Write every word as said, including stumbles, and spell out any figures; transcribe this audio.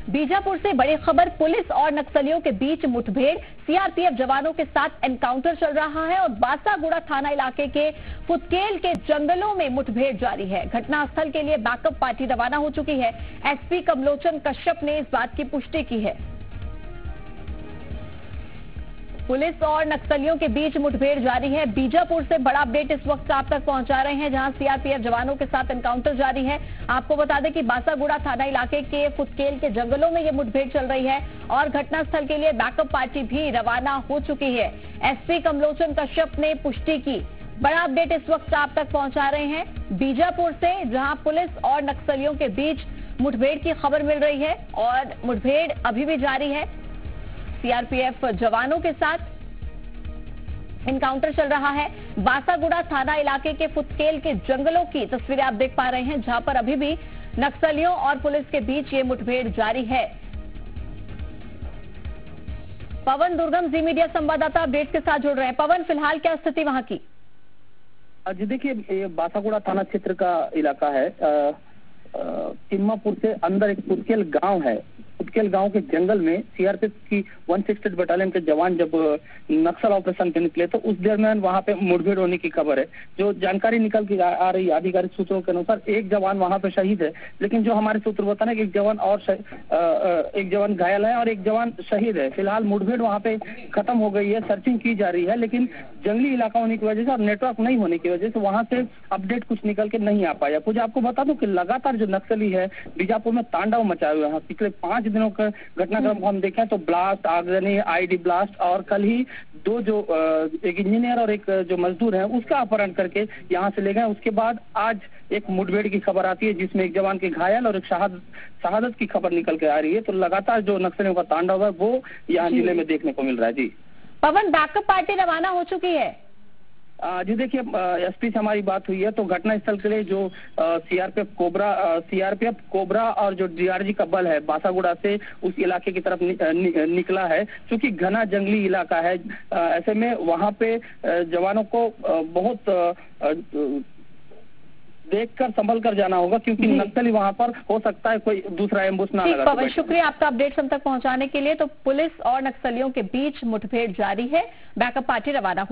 बीजापुर से बड़ी खबर, पुलिस और नक्सलियों के बीच मुठभेड़, सीआरपीएफ जवानों के साथ एनकाउंटर चल रहा है और बासागुड़ा थाना इलाके के फुतकेल के जंगलों में मुठभेड़ जारी है। घटनास्थल के लिए बैकअप पार्टी रवाना हो चुकी है। एसपी कमलोचन कश्यप ने इस बात की पुष्टि की है। पुलिस और नक्सलियों के बीच मुठभेड़ जारी है। बीजापुर से बड़ा अपडेट इस वक्त आप तक पहुंचा रहे हैं, जहां सीआरपीएफ जवानों के साथ एनकाउंटर जारी है। आपको बता दें कि बासागुड़ा थाना इलाके के फुतकेल के जंगलों में ये मुठभेड़ चल रही है और घटनास्थल के लिए बैकअप पार्टी भी रवाना हो चुकी है। एसपी कमलोचन कश्यप ने पुष्टि की। बड़ा अपडेट इस वक्त आप तक पहुंचा रहे हैं बीजापुर से, जहां पुलिस और नक्सलियों के बीच मुठभेड़ की खबर मिल रही है और मुठभेड़ अभी भी जारी है। सीआरपीएफ जवानों के साथ एनकाउंटर चल रहा है। बासागुड़ा थाना इलाके के फुतकेल के जंगलों की तस्वीरें आप देख पा रहे हैं, जहां पर अभी भी नक्सलियों और पुलिस के बीच ये मुठभेड़ जारी है। पवन दुर्गम, जी मीडिया संवाददाता, अपडेट के साथ जुड़ रहे हैं। पवन, फिलहाल क्या स्थिति वहां की? जी देखिए, ये बासागुड़ा थाना क्षेत्र का इलाका है। तिम्मापुर से अंदर एक फुतकेल गांव है। फुतकेल गांव के जंगल में सीआरपीएफ की एक सौ साठ बटालियन के जवान जब नक्सल ऑपरेशन पे निकले तो उस दरमियान वहां पे मुठभेड़ होने की खबर है। जो जानकारी निकल के आ रही है आधिकारिक सूत्रों के अनुसार, एक जवान वहां पे शहीद है, लेकिन जो हमारे सूत्र बता रहे हैं कि एक जवान और एक जवान घायल है और एक जवान शहीद है। फिलहाल मुठभेड़ वहां पे खत्म हो गई है, सर्चिंग की जा रही है, लेकिन जंगली इलाका होने की वजह से और नेटवर्क नहीं होने की वजह से वहां से अपडेट कुछ निकल के नहीं आ पाया। कुछ आपको बता दूं कि लगातार जो नक्सली है बीजापुर में तांडव मचाए हुए हैं। पिछले पांच दिनों का घटनाक्रम को हम देखें तो ब्लास्ट, आगजनी, आईडी ब्लास्ट और कल ही दो जो एक इंजीनियर और एक जो मजदूर है उसका अपहरण करके यहां से ले गए। उसके बाद आज एक मुठभेड़ की खबर आती है जिसमें एक जवान के घायल और एक शहादत शहादत की खबर निकल के आ रही है। तो लगातार जो नक्सलियों का तांडव है वो यहाँ जिले में देखने को मिल रहा है। जी पवन, बैकअप पार्टी रवाना हो चुकी है। जी देखिए, एसपी से हमारी बात हुई है तो घटनास्थल के लिए जो सीआरपीएफ कोबरा सीआरपीएफ कोबरा और जो डीआरजी का बल है बासागुड़ा से उस इलाके की तरफ नि, नि, निकला है। क्योंकि घना जंगली इलाका है, ऐसे में वहां पे जवानों को बहुत देखकर संभल कर जाना होगा, क्योंकि नक्सली वहां पर हो सकता है कोई दूसरा एम्बुश ना लगा। पवन, शुक्रिया आपका अपडेट हम तक पहुंचाने के लिए। तो पुलिस और नक्सलियों के बीच मुठभेड़ जारी है, बैकअप पार्टी रवाना